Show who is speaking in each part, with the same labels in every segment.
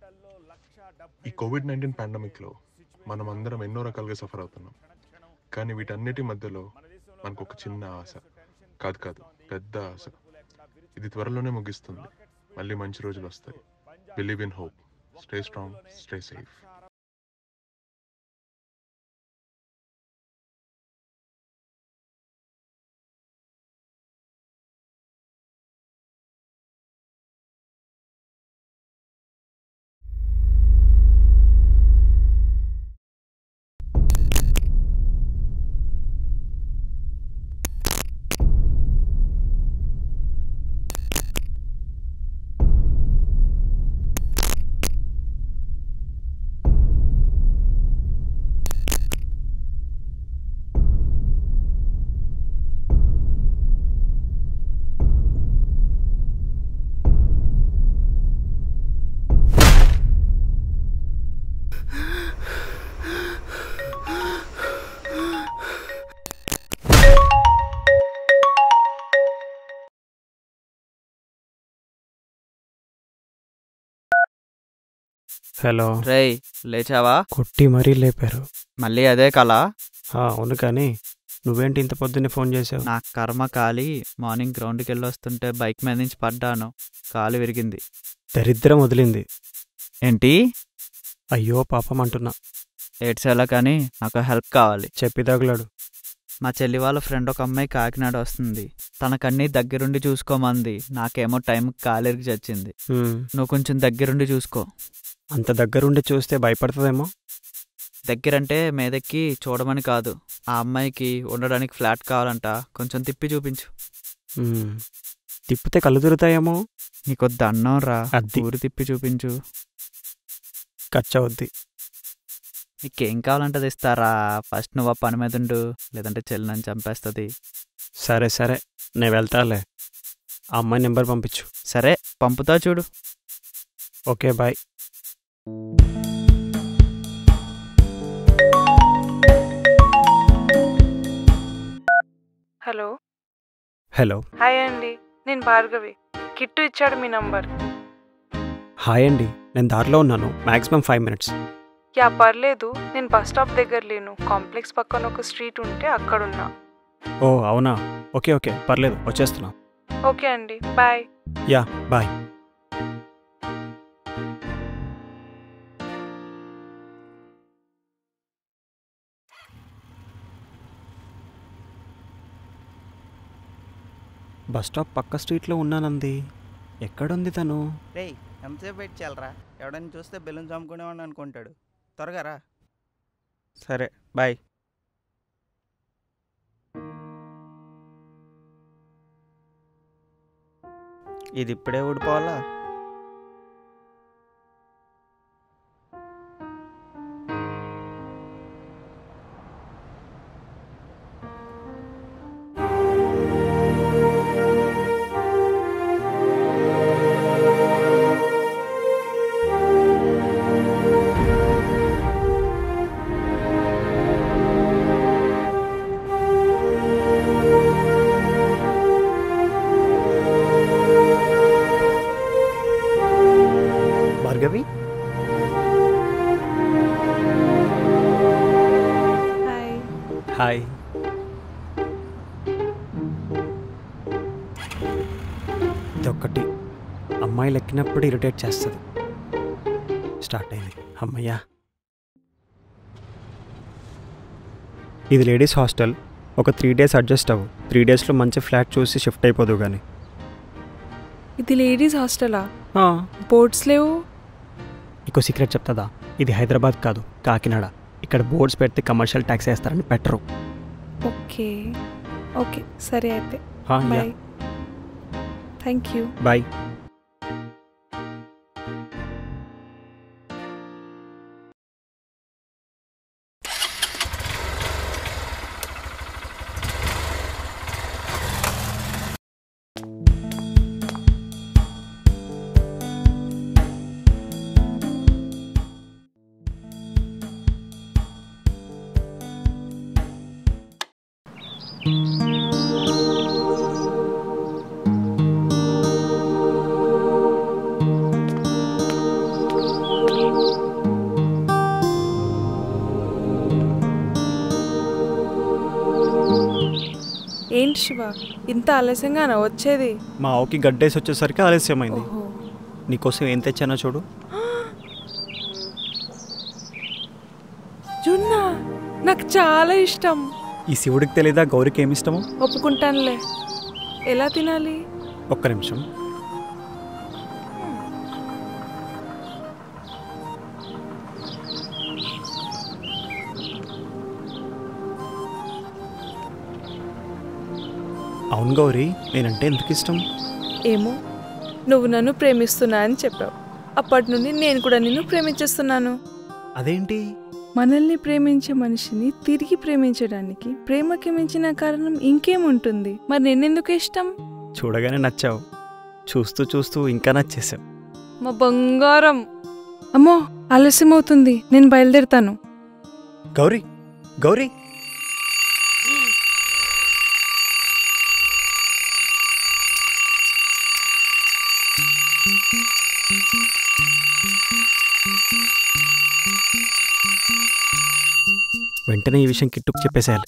Speaker 1: ఈ కోవిడ్-19 పాండమిక్లో మనం అందరం ఎన్నో రకాలుగా సఫర్ అవుతున్నాం. కానీ వీటన్నిటి మధ్యలో మనకు ఒక చిన్న ఆశ, కాదు పెద్ద ఆశ. ఇది త్వరలోనే ముగిస్తుంది. మళ్ళీ మంచి రోజులు వస్తాయి. Believe in hope. Stay strong, stay safe.
Speaker 2: Hello
Speaker 3: రేయ్ లేచావా?
Speaker 2: కొట్టి మరీ లేపారు.
Speaker 3: మళ్ళీ అదే కళ?
Speaker 2: అవును, కానీ నువ్వేంటి ఇంత పొద్దున్నే ఫోన్ చేసావు?
Speaker 3: నా కర్మ కాలి మార్నింగ్ గ్రౌండ్కి వెళ్ళి వస్తుంటే బైక్ మీద నుంచి పడ్డాను, కాలు విరిగింది.
Speaker 2: దరిద్రం వదిలింది.
Speaker 3: ఏంటి?
Speaker 2: అయ్యో పాపం అంటున్నా.
Speaker 3: ఏడ్చేలా కానీ నాకు హెల్ప్ కావాలి.
Speaker 2: చెప్పి తగులాడు.
Speaker 3: మా చెల్లి వాళ్ళ ఫ్రెండ్ ఒక అమ్మాయి కాకినాడ వస్తుంది. తనకన్నీ దగ్గరుండి చూసుకోమంది. నాకేమో టైంకి కాలిరికి చచ్చింది. నువ్వు కొంచెం దగ్గరుండి చూసుకో.
Speaker 2: అంత దగ్గరుండి చూస్తే భయపడుతుందేమో.
Speaker 3: దగ్గరంటే మీదెక్కి చూడమని కాదు. ఆ అమ్మాయికి ఉండడానికి ఫ్లాట్ కావాలంట, కొంచెం తిప్పి చూపించు.
Speaker 2: తిప్పితే కళ్ళు తిరుగుతాయేమో.
Speaker 3: నీకు దండం రా,
Speaker 2: అది
Speaker 3: ఊరు తిప్పి చూపించు.
Speaker 2: ఖర్చవుద్ది.
Speaker 3: నీకేం కావాలంటే అది ఇస్తారా? ఫస్ట్ నువ్వు ఆ పని మీద ఉండు, లేదంటే చెల్లి నన్ను చంపేస్తుంది.
Speaker 2: సరే సరే, నేను వెళ్తాలే. ఆ అమ్మాయి నెంబర్ పంపించు.
Speaker 3: సరే పంపుతా చూడు.
Speaker 2: Okay bye.
Speaker 4: Hello.
Speaker 2: Hello.
Speaker 4: Hi అండి, నేను భార్గవి. కిట్టు ఇచ్చాడు మీ నంబర్.
Speaker 2: హాయ్ అండి, నేను దారిలో ఉన్నాను. Maximum 5 minutes.
Speaker 4: యా పర్లేదు, నేను బస్ స్టాప్ దగ్గర లేను. కాంప్లెక్స్ పక్కన ఒక స్ట్రీట్ ఉంటే అక్కడున్నా.
Speaker 2: ఓ అవునా, ఓకే ఓకే పర్లేదు, వచ్చేస్తున్నా.
Speaker 4: ఓకే అండి, bye.
Speaker 2: Yeah bye. Bus stop పక్క స్ట్రీట్లో ఉన్నానంది. ఎక్కడుంది తను?
Speaker 5: రేయ్ ఎంతసేపు వెయిట్ చేయాలరా? ఎవడని చూస్తే బెలూన్ చమ్ముకునేవాడిని అనుకుంటాడు. త్వరగా రా.
Speaker 2: సరే బాయ్.
Speaker 5: ఇది ఇప్పుడే ఊడిపోవాలా?
Speaker 2: భార్గవి.
Speaker 4: హాయ్.
Speaker 2: హాయ్. ఇదొక్కటి అమ్మాయిలు ఎక్కినప్పుడు ఇరిటేట్ చేస్తుంది. స్టార్ట్ అయింది. అమ్మయ్యా. ఇది లేడీస్ హాస్టల్. ఒక 3 days అడ్జస్ట్ అవ్వు. 3 daysలో మంచి ఫ్లాట్ చూసి షిఫ్ట్ అయిపోదు. కానీ
Speaker 4: ఇది లేడీస్ హాస్టలా?
Speaker 2: ఆ,
Speaker 4: బోర్డ్స్ లేవు.
Speaker 2: ఇంకో సీక్రెట్ చెప్తుందా? ఇది హైదరాబాద్ కాదు, కాకినాడ. ఇక్కడ బోర్డ్స్ పెడితే కమర్షియల్ ట్యాక్స్ వేస్తారని పెట్టరు.
Speaker 4: ఓకే ఓకే సరే అయితే
Speaker 2: yeah.
Speaker 4: Bye. Thank you.
Speaker 2: Bye.
Speaker 4: ఏంటి శివ, ఇంత ఆలస్యంగానా వచ్చేది?
Speaker 2: మా ఆవుకి గడ్డేసి వచ్చేసరికి ఆలస్యమైంది.
Speaker 4: ఓహో.
Speaker 2: నీకోసం ఏం తెచ్చానో చూడు.
Speaker 4: జున్న నాకు చాలా ఇష్టం.
Speaker 2: ఈ శివుడికి తెలీదా గౌరికి ఏమిష్టమో?
Speaker 4: ఒప్పుకుంటానులే. ఎలా తినాలి?
Speaker 2: ఒక్క నిమిషం. అవును గౌరీ, నేనంటే ఎందుకు ఇష్టం?
Speaker 4: ఏమో, నువ్వు నన్ను ప్రేమిస్తున్నా అని చెప్పావు. అప్పటి నుండి నేను కూడా నిన్ను ప్రేమించేస్తున్నాను.
Speaker 2: అదేంటి?
Speaker 4: మనల్ని ప్రేమించే మనిషిని తిరిగి ప్రేమించడానికి ప్రేమకి మించిన కారణం ఇంకేముంటుంది? మరి నేనెందుకు ఇష్టం?
Speaker 2: చూడగానే నచ్చావు, చూస్తూ చూస్తూ ఇంకా నచ్చేసావు.
Speaker 4: మా బంగారం. అమ్మో, ఆలస్యం అవుతుంది, నేను బయలుదేరుతాను.
Speaker 2: గౌరీ, గౌరీ, వెంటనే ఈ విషయం కిట్టుకు చెప్పేసేయాలి.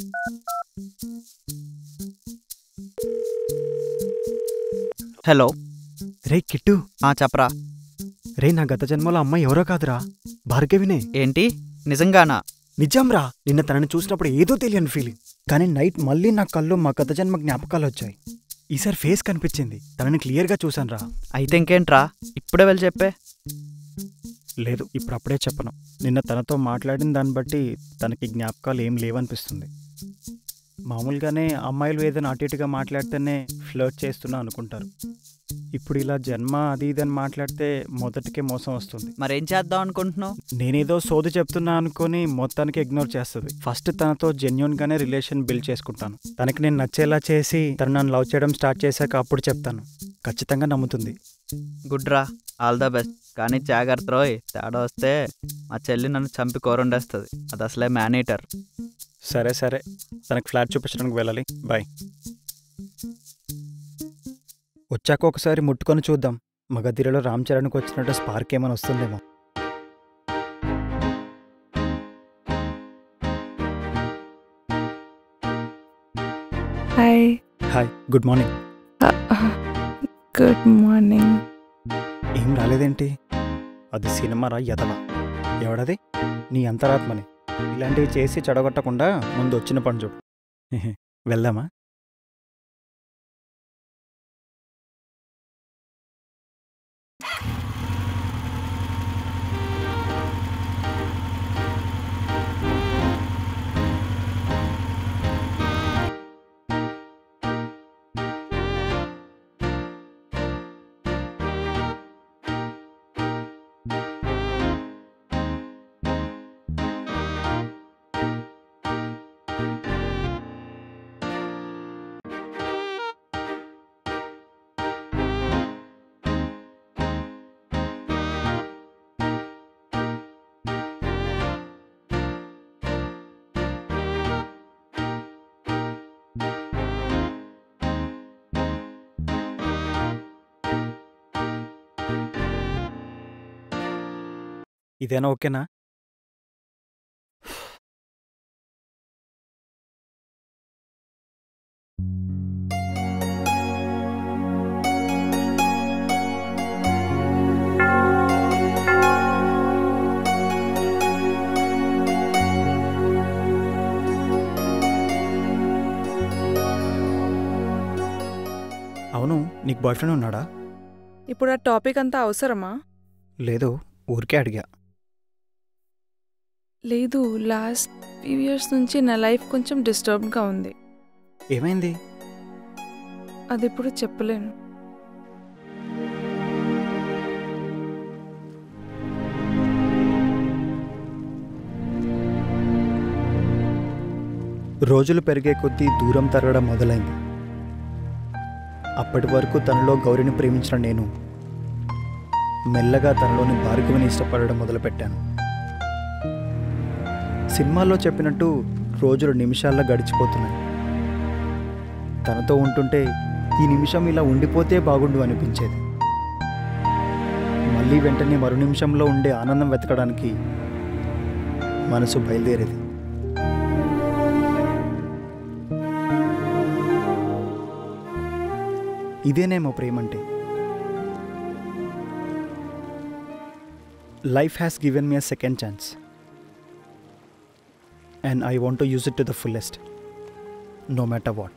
Speaker 3: హలో.
Speaker 2: రే కిట్టు.
Speaker 3: చెప్పరా.
Speaker 2: రే, నా గత జన్మలో అమ్మాయి ఎవరో కాదురా, భార్గవినే.
Speaker 3: ఏంటి, నిజంగానా?
Speaker 2: నిజంరా. నిన్న తనని చూసినప్పుడు ఏదో తెలియని ఫీలింగ్, కానీ నైట్ మళ్ళీ నా కళ్ళు మా గత జన్మ జ్ఞాపకాలు వచ్చాయి. ఈసారి ఫేస్ కనిపించింది, తనని క్లియర్గా చూశాను రా.
Speaker 3: అయితే ఇంకేంట్రా, ఇప్పుడే వెళ్ళి చెప్పే.
Speaker 2: లేదు, ఇప్పుడు అప్పుడే చెప్పను. నిన్న తనతో మాట్లాడిన దాన్ని బట్టి తనకి జ్ఞాపకాలు ఏం లేవనిపిస్తుంది. మామూలుగానే అమ్మాయిలు ఏదైనా అటు ఇటుగా మాట్లాడితేనే ఫ్లర్ట్ చేస్తున్నా అనుకుంటారు. ఇప్పుడు ఇలా జన్మ అది ఇదని మాట్లాడితే మొదటికే మోసం వస్తుంది.
Speaker 3: మరేం చేద్దాం అనుకుంటున్నావు?
Speaker 2: నేనేదో సోది చెప్తున్నా అనుకొని మొత్తానికి ఇగ్నోర్ చేస్తుంది. ఫస్ట్ తనతో జెన్యూన్గానే రిలేషన్ బిల్డ్ చేసుకుంటాను. తనకి నేను నచ్చేలా చేసి తను నన్ను లవ్ చేయడం స్టార్ట్ చేశాక అప్పుడు చెప్తాను. ఖచ్చితంగా నమ్ముతుంది.
Speaker 3: గుడ్ రా, ఆల్ ద బెస్ట్. కానీ జాగ్రత్త రోయ్, తేడా వస్తే మా చెల్లి నన్ను చంపి కూరండేస్తుంది. అది అసలే మేనేటర్.
Speaker 2: సరే సరే, తనకు ఫ్లాట్ చూపించడానికి వెళ్ళాలి. బాయ్. వచ్చాక ఒకసారి ముట్టుకొని చూద్దాం, మగధీరలో రామ్ చరణ్కి వచ్చినట్టు స్పార్క్ ఏమైనా వస్తుందేమో.
Speaker 4: Hi.
Speaker 2: Hi, good morning.
Speaker 4: Good morning.
Speaker 2: ఏం రాలేదేంటి? అది సినిమారా ఎదవా? ఎవడది? నీ అంతరాత్మని. ఇలాంటివి చేసి చెడగొట్టకుండా ముందు వచ్చిన పని చూడు. వెళ్దామా? ఇదేనా ఓకేనా? అవును, నీకు బాయ్ ఫ్రెండ్ ఉన్నాడా?
Speaker 4: ఇప్పుడు ఆ టాపిక్ అంతా అవసరమా?
Speaker 2: లేదు, ఊరికే అడిగా.
Speaker 4: లేదు, లాస్ట్ ఫ్యూ ఇయర్స్ నుంచి నా లైఫ్ కొంచెం డిస్టర్బ్డ్గా ఉంది.
Speaker 2: ఏమైంది?
Speaker 4: అది ఇప్పుడు చెప్పలేను.
Speaker 2: రోజులు పెరిగే కొద్దీ దూరం తరగడం మొదలైంది. అప్పటి వరకు తనలో గౌరిని ప్రేమించిన నేను మెల్లగా తనలోని భార్గవిని ఇష్టపడడం మొదలుపెట్టాను. సినిమాల్లో చెప్పినట్టు రోజులు నిమిషాల్లో గడిచిపోతున్నాయి. తనతో ఉంటుంటే ఈ నిమిషం ఇలా ఉండిపోతే బాగుండు అనిపించేది. మళ్ళీ వెంటనే మరో నిమిషంలో ఉండే ఆనందం వెతకడానికి మనసు బయలుదేరేది. ఇదేనేమో ప్రేమ అంటే. Life has given me a second chance and I want to use it to the fullest, no matter what.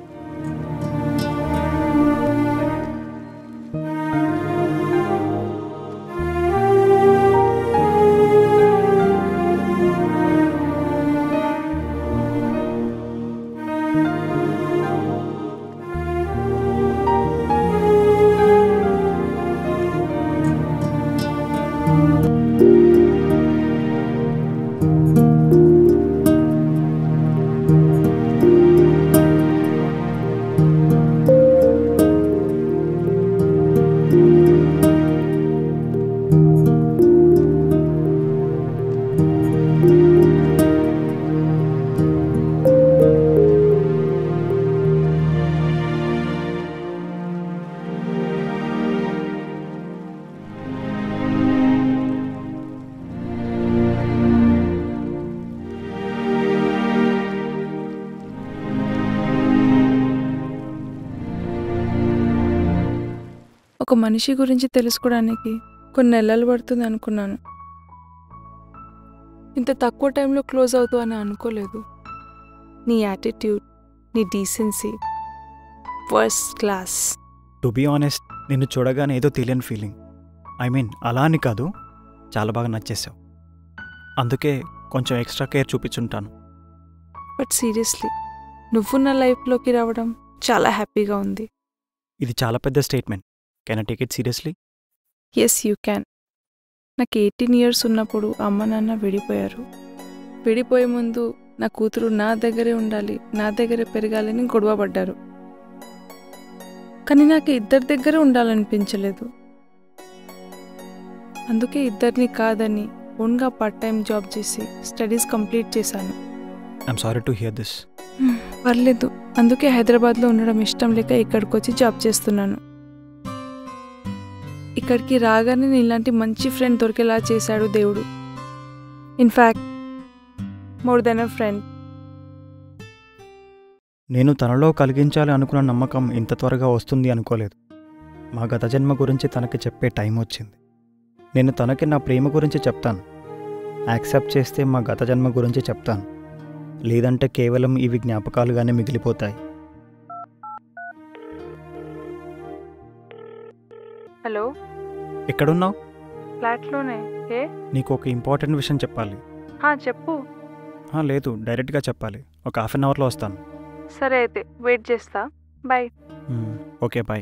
Speaker 4: ఒక మనిషి గురించి తెలుసుకోవడానికి కొన్ని నెలలు పడుతుంది అనుకున్నాను. ఇంత తక్కువ టైంలో క్లోజ్ అవుతావు అని అనుకోలేదు. నీ యాటిట్యూడ్, నీ decency first class.
Speaker 2: To be honest, నిన్ను చూడగానే ఏదో తెలియని ఫీలింగ్. ఐ మీన్ అలా అని కాదు, చాలా బాగా నచ్చేసావు. అందుకే కొంచెం ఎక్స్ట్రా కేర్ చూపించుంటాను.
Speaker 4: బట్ సీరియస్లీ నువ్వు నా లైఫ్లోకి రావడం చాలా హ్యాపీగా ఉంది.
Speaker 2: ఇది చాలా పెద్ద statement. Can I take it seriously?
Speaker 4: Yes you can. నాకు 18 years ఉన్నప్పుడు అమ్మ నాన్న విడిపోయారు. విడిపోయే ముందు నా కూతురు నా దగ్గరే ఉండాలి, నా దగ్గరే పెరగాలని గొడవ పడ్డారు. కానీ నాకు ఇద్దరి దగ్గర ఉండాలనిపించలేదు. అందుకే ఇద్దరిని కాదని ఓన్గా పార్ట్ టైం జాబ్ చేసి స్టడీస్ కంప్లీట్ చేశాను.
Speaker 2: I'm sorry to hear this.
Speaker 4: పర్లేదు, అందుకే హైదరాబాద్లో ఉండడం ఇష్టం లేక ఇక్కడికి వచ్చి జాబ్ చేస్తున్నాను. ఇక్కడికి రాగానే ఇలాంటి మంచి ఫ్రెండ్ దొరికేలా చేశాడు దేవుడు. In fact more than a friend.
Speaker 2: నేను తనలో కలిగించాలి అనుకున్న నమ్మకం ఇంత త్వరగా వస్తుంది అనుకోలేదు. మా గత జన్మ గురించి తనకి చెప్పే టైం వచ్చింది. నేను తనకి నా ప్రేమ గురించి చెప్తాను. యాక్సెప్ట్ చేస్తే మా గత జన్మ గురించి చెప్తాను. లేదంటే కేవలం ఇవి జ్ఞాపకాలుగానే మిగిలిపోతాయి.
Speaker 4: హలో,
Speaker 2: ఎక్కడున్నావు?
Speaker 4: ఫ్లాట్లోనే. ఏ?
Speaker 2: నీకు ఒక ఇంపార్టెంట్ విషయం చెప్పాలి.
Speaker 4: చెప్పు.
Speaker 2: లేదు, డైరెక్ట్గా చెప్పాలి. ఒక 1/2 అవర్లో వస్తాను.
Speaker 4: సరే అయితే వెయిట్ చేస్తా. బాయ్.
Speaker 2: Okay, bye.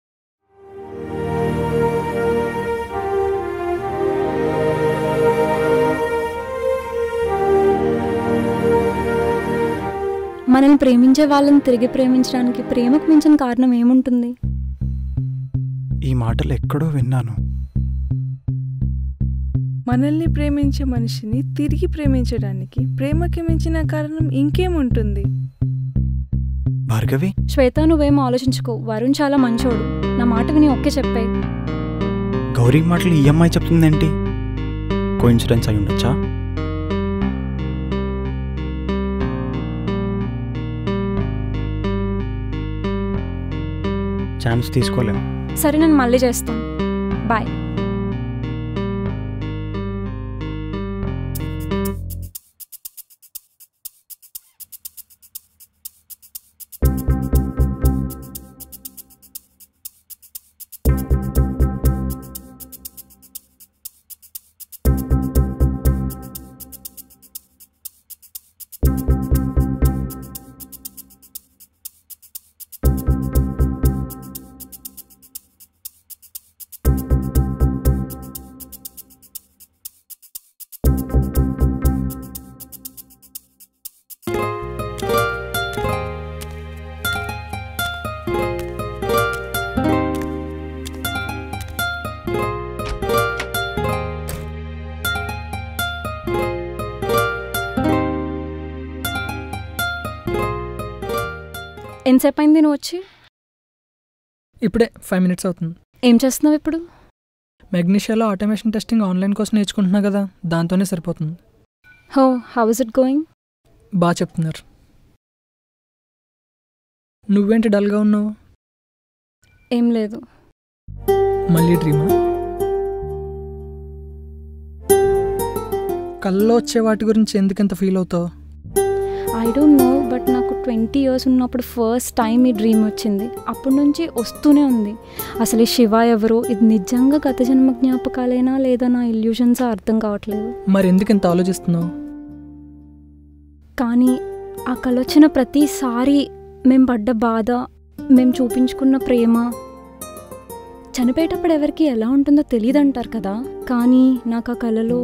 Speaker 6: మనల్ని ప్రేమించే వాళ్ళని తిరిగి ప్రేమించడానికి ప్రేమకు మించిన కారణం ఏముంటుంది?
Speaker 2: ఈ మాటలు ఎక్కడో విన్నాను.
Speaker 4: మనల్ని ప్రేమించే మనిషిని తిరిగి ప్రేమించడానికి ప్రేమకి మించిన కారణం ఇంకేముంటుంది?
Speaker 2: భార్గవి,
Speaker 6: శ్వేత, నువ్వేమో ఆలోచించుకో. వరుణ్ చాలా మంచోడు. నా మాట విని ఓకే చెప్పే.
Speaker 2: గౌరీ మాటలు ఈ అమ్మాయి చెప్తుందేంటి? కోఇన్సిడెన్స్ అయి ఉండొచ్చా? ఛాన్స్ తీసుకోలేము.
Speaker 6: సరే, నేను మళ్ళీ చేస్తాను. బాయ్. ఎంతసేపు అయింది నువ్వు వచ్చి?
Speaker 7: ఇప్పుడే 5 minutes అవుతుంది.
Speaker 6: ఏం చేస్తున్నావు ఇప్పుడు?
Speaker 7: మెగ్నీషియాలో ఆటోమేషన్ టెస్టింగ్ ఆన్లైన్ కోసం నేర్చుకుంటున్నా కదా, దాంతోనే సరిపోతుంది.
Speaker 6: How is it going?
Speaker 7: బాగా చెప్తున్నారు. నువ్వేంటి డల్గా ఉన్నావు?
Speaker 6: ఏం లేదు.
Speaker 7: మళ్ళీ డ్రీమా? కల్లో వచ్చే వాటి గురించి ఎందుకంత ఫీల్ అవుతావు?
Speaker 6: ఐ డోంట్ నో, బట్ నాకు 20 years ఉన్నప్పుడు ఫస్ట్ టైం ఈ డ్రీమ్ వచ్చింది. అప్పటి నుంచి వస్తూనే ఉంది. అసలు ఈ శివ ఎవరు, ఇది నిజంగా గత జన్మ జ్ఞాపకాలేనా లేదా నా ఇల్యూషన్సా అర్థం కావట్లేదు.
Speaker 7: మరి ఎందుకు ఇంత ఆలోచిస్తున్నావు?
Speaker 6: కానీ ఆ కళ వచ్చిన ప్రతిసారి మేము పడ్డ బాధ, మేము చూపించుకున్న ప్రేమ, చనిపోయేటప్పుడు ఎవరికి ఎలా ఉంటుందో తెలియదు అంటారు కదా, కానీ నాకు ఆ కళలో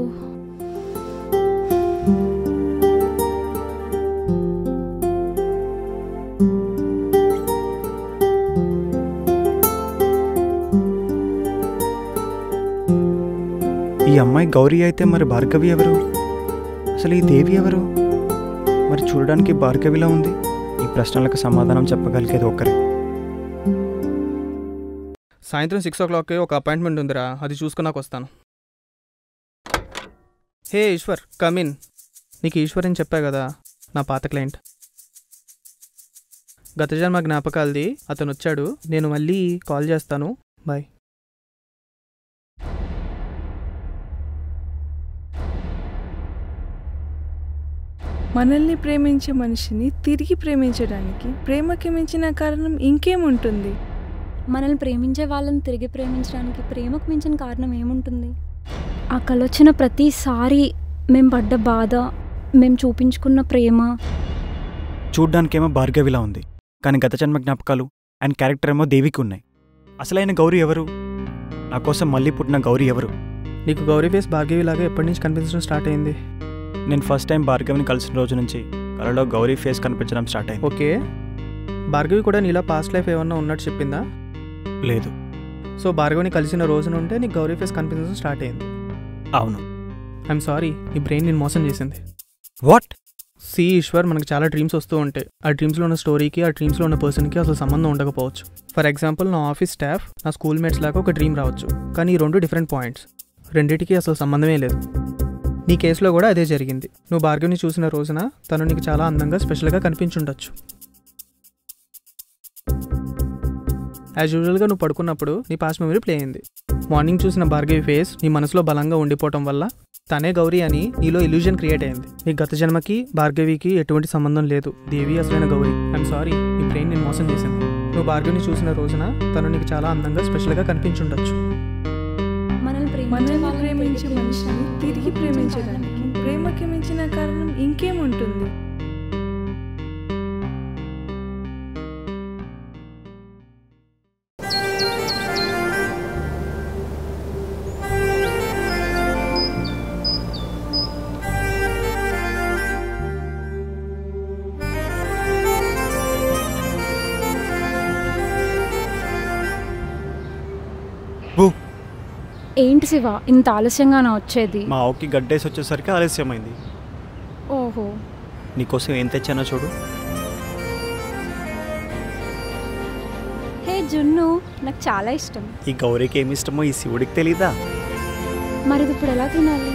Speaker 2: ఈ అమ్మాయి గౌరీ అయితే మరి భార్గవి ఎవరు? అసలు ఈ దేవి ఎవరు? మరి చూడడానికి భార్గవిలా ఉంది. ఈ ప్రశ్నలకు సమాధానం చెప్పగలిగేది ఒక్కరే.
Speaker 8: సాయంత్రం 6 o'clockకి ఒక అపాయింట్మెంట్ ఉందిరా, అది చూసుకున్నాక వస్తాను. Hey Eshwar, come in. నీకు ఈశ్వర్ అని చెప్పా కదా, నా పాత క్లయింట్. గత జన్మ జ్ఞాపకాలది అతను వచ్చాడు. నేను మళ్ళీ కాల్ చేస్తాను. బాయ్.
Speaker 4: మనల్ని ప్రేమించే మనిషిని తిరిగి ప్రేమించడానికి ప్రేమకి మించిన కారణం ఇంకేముంటుంది?
Speaker 6: మనల్ని ప్రేమించే వాళ్ళని తిరిగి ప్రేమించడానికి ప్రేమకు మించిన కారణం ఏముంటుంది? ఆ కళ వచ్చిన ప్రతిసారి మేము పడ్డ బాధ, మేము చూపించుకున్న ప్రేమ.
Speaker 2: చూడ్డానికేమో భార్గవిలా ఉంది, కానీ గత జన్మ జ్ఞాపకాలు అండ్ క్యారెక్టర్ ఏమో దేవికి ఉన్నాయి. అసలైన గౌరీ ఎవరు? నా కోసం మళ్ళీ పుట్టిన గౌరీ ఎవరు?
Speaker 8: నీకు గౌరీ ఫేస్ భార్గవిలాగా ఎప్పటి నుంచి కనిపించడం స్టార్ట్ అయింది?
Speaker 2: నేను ఫస్ట్ టైం భార్గవిని కలిసిన రోజు నుంచి కళలో గౌరీ ఫేస్ కనిపించడం స్టార్ట్ అయింది.
Speaker 8: ఓకే, భార్గవి కూడా నీలా పాస్ట్ లైఫ్ ఏమన్నా ఉన్నట్టు చెప్పిందా?
Speaker 2: లేదు.
Speaker 8: సో భార్గవిని కలిసిన రోజు నుండే నీకు గౌరీ ఫేస్ కనిపించడం స్టార్ట్ అయింది?
Speaker 2: అవును.
Speaker 8: ఐఎమ్ సారీ, నీ బ్రెయిన్ నేను మోసం చేసింది.
Speaker 2: వాట్?
Speaker 8: సి ఈశ్వర్, మనకు చాలా డ్రీమ్స్ వస్తూ ఉంటాయి. ఆ డ్రీమ్స్లో ఉన్న స్టోరీకి, ఆ డ్రీమ్స్లో ఉన్న పర్సన్కి అసలు సంబంధం ఉండకపోవచ్చు. ఫర్ ఎగ్జాంపుల్, నా ఆఫీస్ స్టాఫ్, నా స్కూల్ మేట్స్ లాగా ఒక డ్రీమ్ రావచ్చు, కానీ ఈ 2 డిఫరెంట్ పాయింట్స్, రెండింటికి అసలు సంబంధమే లేదు. నీ కేసులో కూడా అదే జరిగింది. నువ్వు భార్గవిని చూసిన రోజున తను నీకు చాలా అందంగా, స్పెషల్గా కనిపించుండొచ్చు. యాజ్ యూజువల్గా నువ్వు పడుకున్నప్పుడు నీ పాస్ట్ మెమరీ ప్లే అయింది. మార్నింగ్ చూసిన భార్గవి ఫేస్ నీ మనసులో బలంగా ఉండిపోవటం వల్ల తనే గౌరీ అని నీలో ఇల్యూజన్ క్రియేట్ అయింది. నీ గత జన్మకి భార్గవికి ఎటువంటి సంబంధం లేదు. దేవి అసలైన గౌరీ. ఐఎమ్ సారీ, నీ బ్రెయిన్ నేను మోసం చేసింది. నువ్వు భార్గవిని చూసిన రోజున తను నీకు చాలా అందంగా, స్పెషల్గా కనిపించుండొచ్చు.
Speaker 4: మనల్ని ప్రేమించే మనిషిని తిరిగి ప్రేమించడానికి ప్రేమకి మించిన కారణం ఇంకేముంటుంది?
Speaker 6: ఏంటి శివ, ఇంత ఆలస్యంగానా వచ్చేది?
Speaker 2: మా ఆవుకి గడ్డేసి వచ్చేసరికి ఆలస్యమైంది.
Speaker 6: ఓహో.
Speaker 2: నీకోసం ఏం తెచ్చానో చూడు.
Speaker 6: హే జున్ను, నాకు చాలా ఇష్టం.
Speaker 2: ఈ గౌరీకి ఏమి ఇష్టమో ఈ శివుడికి తెలీదా?
Speaker 6: మరి ఇది ఇప్పుడు ఎలా తినాలి?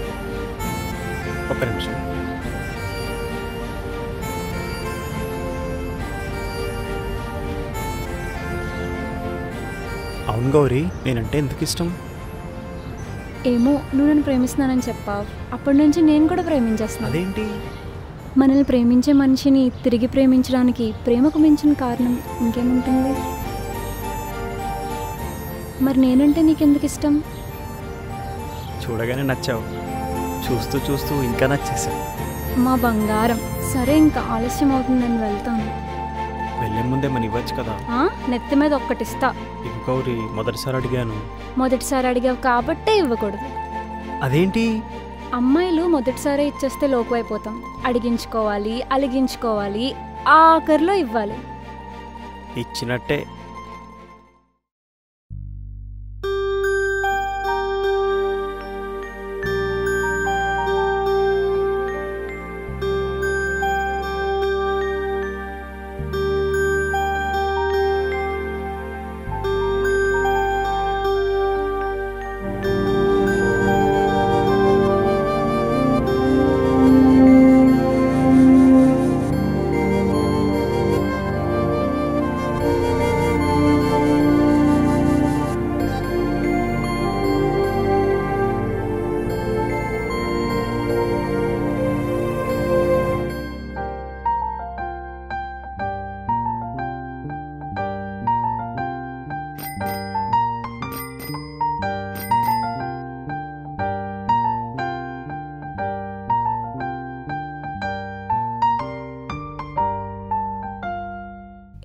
Speaker 2: ఒక్క నిమిషం. అవును గౌరీ, నేనంటే ఎందుకు ఇష్టం?
Speaker 6: ఏమో, నువ్వు నన్ను ప్రేమిస్తున్నానని చెప్పావు, అప్పటి నుంచి నేను కూడా ప్రేమించేస్తున్నాను.
Speaker 2: అదేంటి?
Speaker 6: మనల్ని ప్రేమించే మనిషిని తిరిగి ప్రేమించడానికి ప్రేమకు మించిన కారణం ఇంకేముంటుంది? మరి నేనంటే నీకెందుకు ఇష్టం?
Speaker 2: చూడగానే నచ్చావు, చూస్తూ చూస్తూ ఇంకా నచ్చేసావు.
Speaker 6: మా బంగారం. సరే, ఇంకా ఆలస్యం అవుతుంది, నేను వెళ్తాను.
Speaker 2: వెళ్ళే ముందే మన ఇవ్వచ్చు కదా.
Speaker 6: నెత్తి మీద ఒక్కటిస్తా.
Speaker 2: ఇవి గౌరీ, మొదటిసారి అడిగాను.
Speaker 6: మొదటిసారి అడిగావు కాబట్టే ఇవ్వకూడదు.
Speaker 2: అదేంటి?
Speaker 6: అమ్మాయిలు మొదటిసారి ఇచ్చేస్తే లోకువైపోతాం. అడిగించుకోవాలి, అలిగించుకోవాలి, ఆఖరిలో ఇవ్వాలి.
Speaker 2: ఇచ్చినట్టే.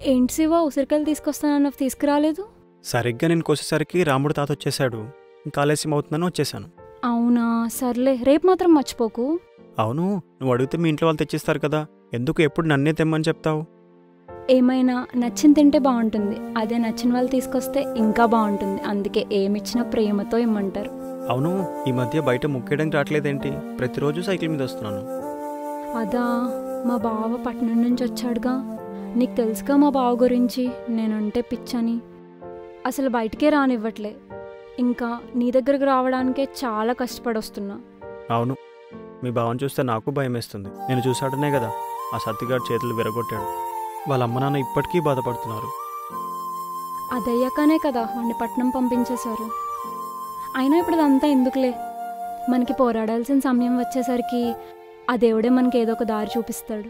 Speaker 6: ఏంటి శివ ఉసిరికాయలు తీసుకొస్తానన్న తీసుకురాలేదు?
Speaker 2: సరిగ్గా నేను కోసేసరికి రాముడు తాత వచ్చేసాడు. ఇంకా ఆలస్యం అవుతుందని వచ్చేసాను.
Speaker 6: అవునా, సర్లే, రేపు మాత్రం మర్చిపోకు.
Speaker 2: అవును, నువ్వు అడిగితే మీ ఇంట్లో వాళ్ళు తెచ్చిస్తారు కదా, ఎందుకు ఎప్పుడు నన్నే తెమ్మని చెప్తావు?
Speaker 6: ఏమైనా నచ్చింది తింటే బాగుంటుంది, అదే నచ్చిన వాళ్ళు తీసుకొస్తే ఇంకా బాగుంటుంది. అందుకే ఏమిచ్చినా ప్రేమతో ఇమ్మంటారు.
Speaker 2: అవును, ఈ మధ్య బయట ముక్కేయడానికి రావట్లేదేంటి? ప్రతిరోజు సైకిల్ మీద వస్తున్నాను.
Speaker 6: అదా, మా బావ పట్నం నుంచి వచ్చాడుగా. నీకు తెలుసుగా మా బావ గురించి, నేనంటే పిచ్చని. అసలు బయటికే రానివ్వట్లే. ఇంకా నీ దగ్గరకు రావడానికే చాలా కష్టపడి వస్తున్నా.
Speaker 2: అవును, మీ బావని చూస్తే నాకు భయం వేస్తుంది. నేను చూశాడనే కదా ఆ సత్తిగాడు చేతులు విరగొట్టాడు. వాళ్ళ అమ్మ నాన్న ఇప్పటికీ బాధపడుతున్నారు.
Speaker 6: అదయ్యాకనే కదా వాడిని పట్నం పంపించేశారు. అయినా ఇప్పుడు అదంతా ఎందుకులే, మనకి పోరాడాల్సిన సమయం వచ్చేసరికి ఆ దేవుడే మనకి ఏదో ఒక దారి చూపిస్తాడు.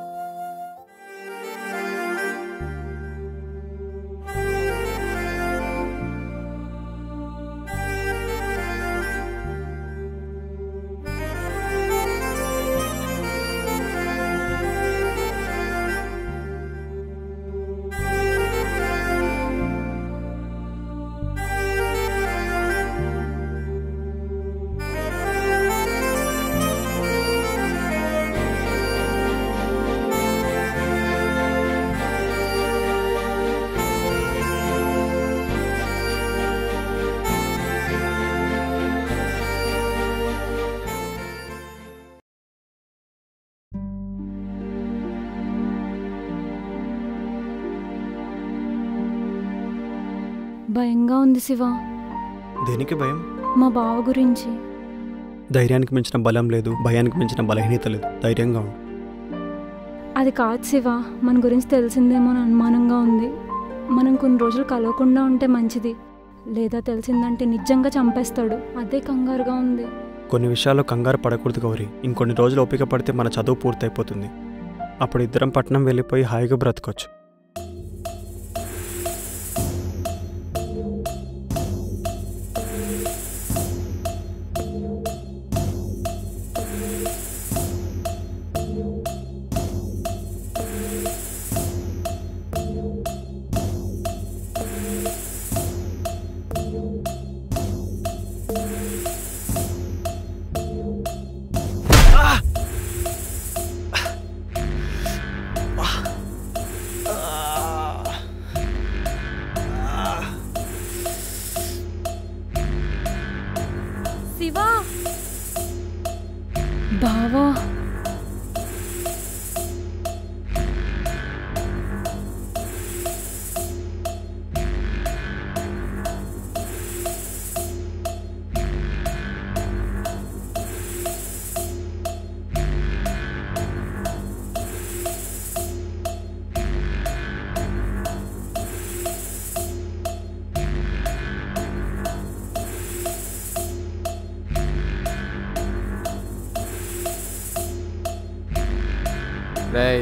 Speaker 6: భయంగా ఉంది శివ.
Speaker 2: దేనికి భయం?
Speaker 6: మా బావ గురించి.
Speaker 2: ధైర్యానికి మించిన బలం లేదు, భయానికి మించిన బలహీనత లేదు. ధైర్యంగా ఉండు.
Speaker 6: అది కాదు శివ, మన గురించి తెలిసిందేమో అని అనుమానంగా ఉంది. మనం కొన్ని రోజులు కలవకుండా ఉంటే మంచిది, లేదా తెలిసిందంటే నిజంగా చంపేస్తాడు. అదే కంగారుగా ఉంది.
Speaker 2: కొన్ని విషయాల్లో కంగారు పడకూడదు గౌరీ. ఇంకొన్ని రోజులు ఓపిక పడితే మన చదువు పూర్తయిపోతుంది. అప్పుడు ఇద్దరం పట్నం వెళ్ళిపోయి హాయిగా బ్రతకొచ్చు.
Speaker 6: శివా, బావా,
Speaker 9: రేయ్,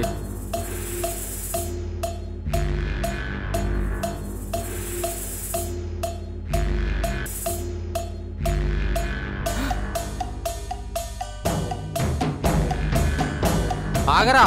Speaker 9: ఆగరా.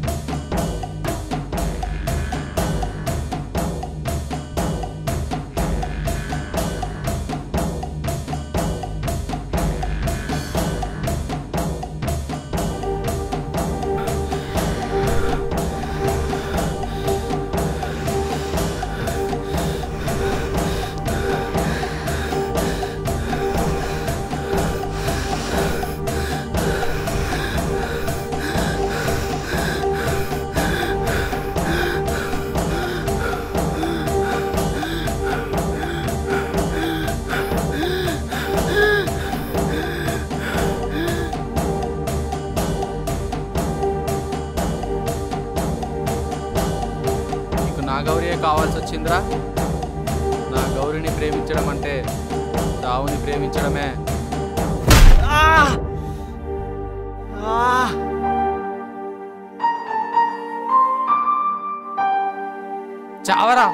Speaker 9: నా గౌరీయే కావాల్సి వచ్చిందిరా. నా గౌరిని ప్రేమించడం అంటే రావుని ప్రేమించడమే. చావరా.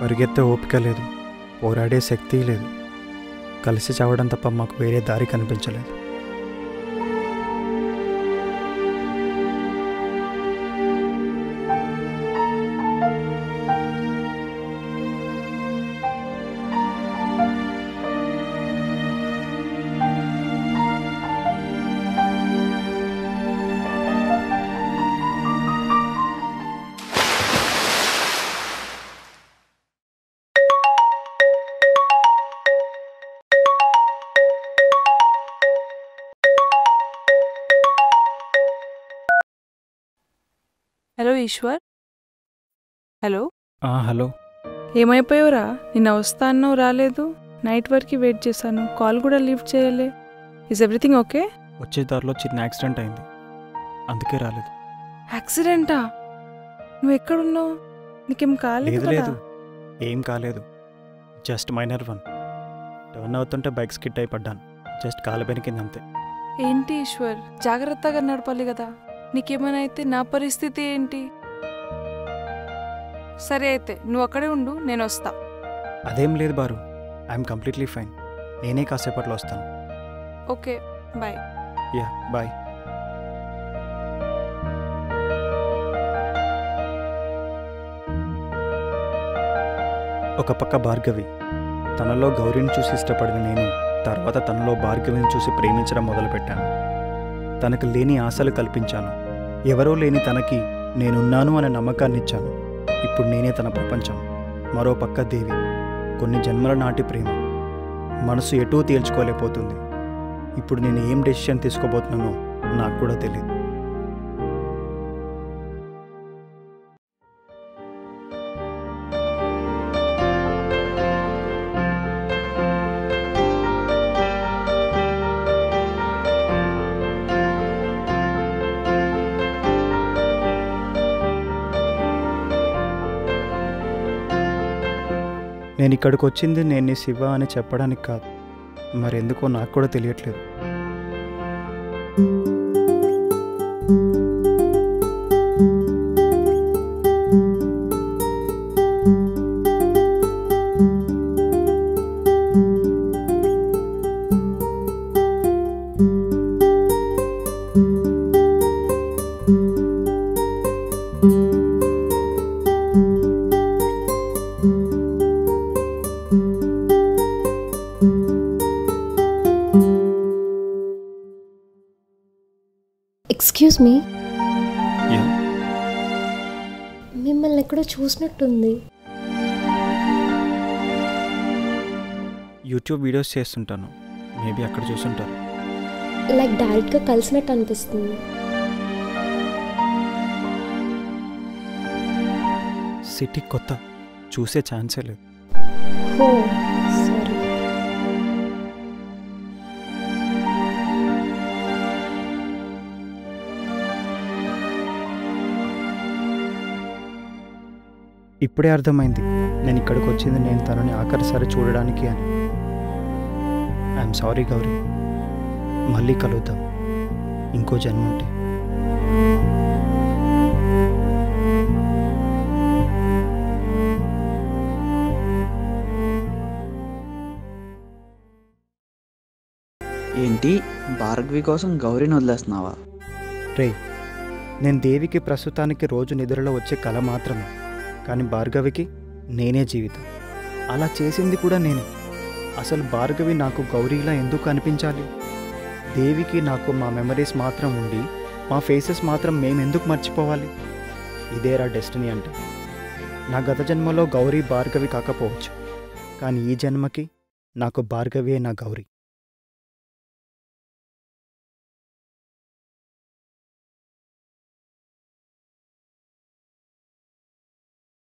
Speaker 2: పరిగెత్తే ఓపిక లేదు, పోరాడే శక్తి లేదు. కలిసి చావడం తప్ప మాకు వేరే దారి కనిపించలేదు.
Speaker 4: హలో ఈశ్వర్. Hello,
Speaker 2: hello.
Speaker 4: ఏమైపోయావురా? నిన్న వస్తాను రాలేదు, నైట్ వరకు వెయిట్ చేశాను, కాల్ కూడా లిఫ్ట్ చేయలే. Is everything okay?
Speaker 2: వచ్చే దారిలో చిన్న యాక్సిడెంట్ అయింది, అందుకే రాలేదు.
Speaker 4: యాక్సిడెంటా? నువ్వు ఎక్కడున్నావు? నీకేం కాలేదు
Speaker 2: లేదు
Speaker 4: కదా?
Speaker 2: లేదు, ఏం కాలేదు, జస్ట్ మైనర్ వన్. టర్న్ అవుతుంటే బైక్ స్కిడ్ అయి పడ్డాను, జస్ట్ కాలు బెనికింది అంతే.
Speaker 4: ఏంటి ఈశ్వర్, జాగ్రత్తగా నడపాలి కదా. నీకేమైనా అయితే నా పరిస్థితి ఏంటి? సరే అయితే నువ్వు అక్కడే ఉండు, నేను వస్తా.
Speaker 2: అదేం లేదు బారు, ఐఎమ్ కంప్లీట్లీ ఫైన్. నేనే కాసేపట్లో వస్తాను.
Speaker 4: Okay, bye.
Speaker 2: Yeah, bye. ఒక పక్క భార్గవి, తనలో గౌరీని చూసి ఇష్టపడిన నేను తర్వాత తనలో భార్గవిని చూసి ప్రేమించడం మొదలుపెట్టాను. తనకు లేని ఆశలు కల్పించాను. ఎవరో లేని తనకి నేనున్నాను అనే నమ్మకాన్ని ఇచ్చాను. ఇప్పుడు నేనే తన ప్రపంచం. మరో పక్క దేవి, కొన్ని జన్మల నాటి ప్రేమ, మనసు ఎటూ తేల్చుకోలేకపోతుంది. ఇప్పుడు నేను ఏం డెసిషన్ తీసుకోబోతున్నానో నాకు కూడా తెలియదు. నేను ఇక్కడికి వచ్చింది నేను నీ శివ అని చెప్పడానికి కాదు, మరెందుకో నాకు కూడా తెలియట్లేదు.
Speaker 6: ఎక్స్క్యూజ్ మీ,
Speaker 2: యా,
Speaker 6: మిమ్మల్ని ఎక్కడో చూసినట్టుంది.
Speaker 2: యూట్యూబ్ వీడియోస్ చేస్తుంటాను, మేబీ అక్కడ చూసుంటారు.
Speaker 6: లైక్ డైరెక్ట్గా కలిసినట్టు అనిపిస్తుంది.
Speaker 2: సిటీ కొత్త, చూసే ఛాన్సే లేదు.
Speaker 6: Oh sorry.
Speaker 2: ఇప్పుడే అర్థమైంది నేను ఇక్కడికి వచ్చింది నేను తనని ఆఖరిసారి చూడడానికి అని. ఐఎమ్ సారీ గౌరీ, మళ్ళీ కలుద్దాం ఇంకో జన్మ ఉంటే.
Speaker 3: ఏంటి, భార్గవి కోసం గౌరీని వదిలేస్తున్నావా?
Speaker 2: రే, నేను దేవికి ప్రస్తుతానికి రోజు నిద్రలో వచ్చే కళ మాత్రమే, కానీ భార్గవికి నేనే జీవితం. అలా చేసింది కూడా నేనే. అసలు భార్గవి నాకు గౌరీలా ఎందుకు అనిపించాలి? దేవికి నాకు మా మెమరీస్ మాత్రం ఉండి మా ఫేసెస్ మాత్రం మేమెందుకు మర్చిపోవాలి? ఇదేరా డెస్టినీ అంటే. నా గత జన్మలో గౌరీ భార్గవి కాకపోవచ్చు, కానీ ఈ జన్మకి నాకు భార్గవియే నా గౌరీ.